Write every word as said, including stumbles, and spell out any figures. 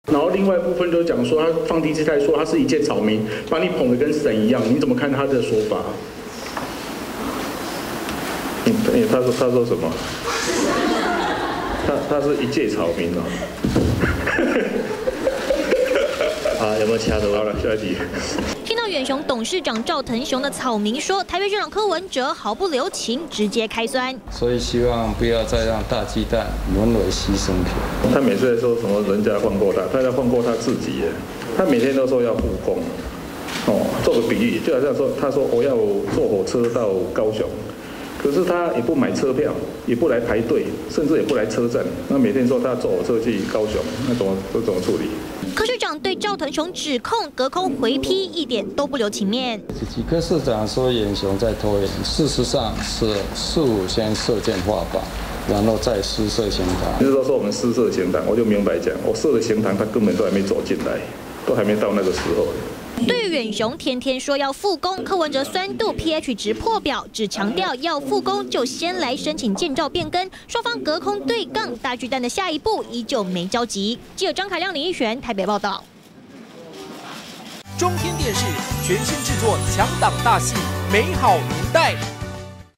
然后另外一部分就是讲说，他放低姿态说他是一介草民，把你捧得跟神一样，你怎么看他的说法？嗯，他说他说什么？他他是一介草民哦。好，有没有其他的？好了，下一题。 听到远雄董事长赵腾雄的草民说，台北市长柯文哲毫不留情，直接开酸。 所以希望不要再让大鸡蛋沦为牺牲品。 他每次在说什么人家放过他，他在放过他自己耶。他每天都说要复工，哦，做个比喻，就好像说他说我要坐火车到高雄。可是他也不买车票，也不来排队，甚至也不来车站。那每天说他坐火车去高雄，那怎么这怎么处理？ 柯市长对赵腾雄指控隔空回批，一点都不留情面。 柯市长说远雄在拖延，事实上是事务先射箭画靶，然后再施设刑堂。 就是说说我们施设刑堂，我就明白讲，我设的刑堂他根本都还没走进来，都还没到那个时候。 对于远雄天天说要复工，柯文哲酸度 pH 值破表，只强调要复工就先来申请建照变更，双方隔空对杠，大巨蛋的下一步依旧没交集。记者张凯亮、林奕璇台北报道。 中天电视全新制作强档大戏《美好年代》。